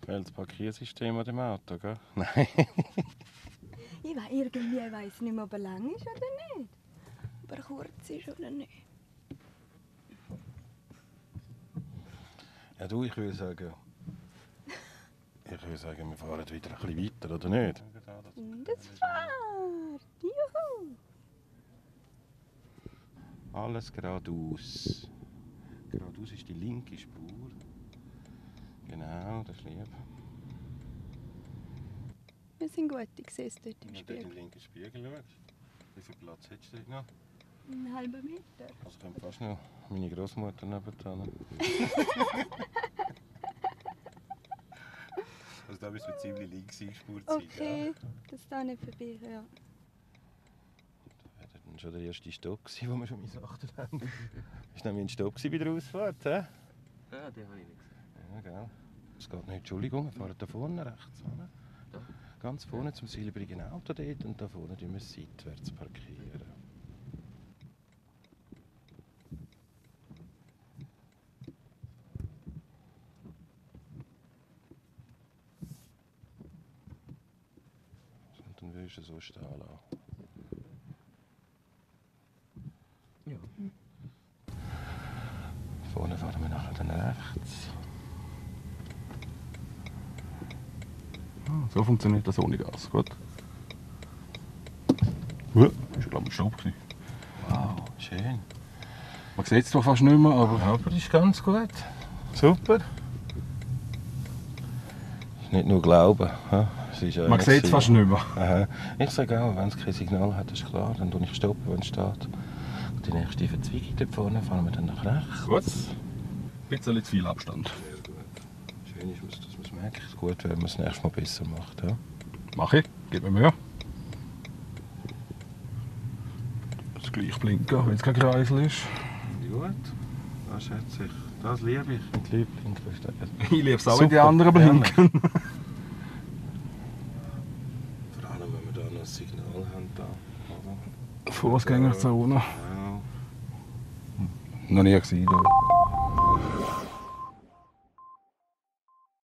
Welches Parkiersystem an dem Auto, gell? Nein. Irgendwie weiss ich nicht mehr, ob er lang ist oder nicht. Ob er kurz ist oder nicht. Ja, du, ich würde sagen, wir fahren wieder ein bisschen weiter, oder nicht? Das fährt! Juhu! Alles geradeaus. Geradeaus ist die linke Spur. Genau, das ist lieb. Wir sind gut, ich sehe es dort im Wenn du dort Spiegel. in den linken Spiegel schaust, wie viel Platz hättest du dort noch? Einen halben Meter. Also kommt fast noch meine Großmutter nebenan. Also da müssen wir ziemlich links eingespurt sein. Okay, das da nicht vorbei, ja. Das wäre dann schon der erste Stopp gewesen, wo wir schon missachtet haben. Das war nämlich ein Stopp bei der Ausfahrt, hä? Ja, den habe ich nicht gesehen. Ja, gell. Es geht nicht, Entschuldigung, wir fahren da vorne rechts. Oder? Da? Ganz vorne zum silbrigen Auto dort und da vorne müssen wir seitwärts parkieren. Und dann würdest du so stehen lassen. Ja. Vorne fahren wir nachher dann rechts. So funktioniert das ohne Gas. Gut. Ja, ist glaube ich Stopp. Wow, schön. Man sieht es zwar fast nicht mehr, aber Aber das ist ganz gut. Super. Ist nicht nur Glauben. hä? Es ist man sieht es fast nicht mehr. Aha. Ich sage auch, wenn es kein Signal hat, ist klar, dann stoppe ich stoppen, wenn es steht. Die nächste Verzweigung dort vorne fahren wir dann nach rechts. Gut. Ein bisschen zu viel Abstand. Sehr gut. Schön ist, dass man es merkt. Gut, wenn man es nächstes Mal besser macht. Ja? Mach ich. Gib mir Mühe. Das gleich blinken, wenn es kein Kreisel ist. Gut. Das schätze ich. Das liebe ich. Mit Liebling verstehen. Ich liebe es auch, wenn die Super, anderen blinken. Vor allem, wenn wir da noch ein Signal haben. Da, oder? Fußgängerzone. Ja. Noch nie gesehen. Da.